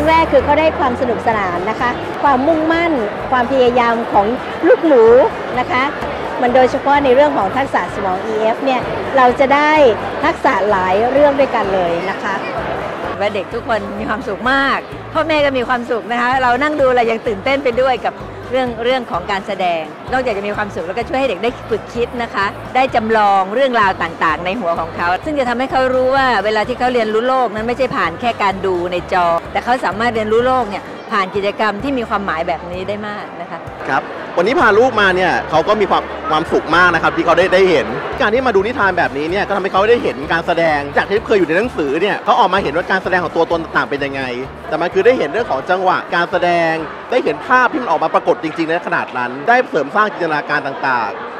รื่องแรกคือเขาได้ความสนุกสนานนะคะความมุ่งมั่นความพยายามของลูกหมูนะคะมันโดยเฉพาะในเรื่องของทักษะสมอง EF เนี่ยเราจะได้ทักษะหลายเรื่องด้วยกันเลยนะคะว่าเด็กทุกคนมีความสุขมากพ่อแม่ก็มีความสุขนะคะเรานั่งดูเรายังตื่นเต้นไปด้วยกับเรื่องของการแสดงนอกจากจะมีความสุขแล้วก็ช่วยให้เด็กได้ฝึกคิดนะคะได้จำลองเรื่องราวต่างๆในหัวของเขาซึ่งจะทำให้เขารู้ว่าเวลาที่เขาเรียนรู้โลกนั้นไม่ใช่ผ่านแค่การดูในจอแต่เขาสามารถเรียนรู้โลกเนี่ยผ่านกิจกรรมที่มีความหมายแบบนี้ได้มากนะคะครับวันนี้พาลูกมาเนี่ยเขาก็มีความสุขมากนะครับที่เขาได้เห็นการที่มาดูนิทานแบบนี้เนี่ยก็ทำให้เขาได้เห็นการแสดงจากที่เคยอยู่ในหนังสือเนี่ยเขาออกมาเห็นว่าการแสดงของตัวตนต่างๆเป็นยังไงแต่มันคือได้เห็นเรื่องของจังหวะการแสดงได้เห็นภาพที่มันออกมาปรากฏจริงๆในขนาดนั้นได้เสริมสร้างจินตนาการต่างๆ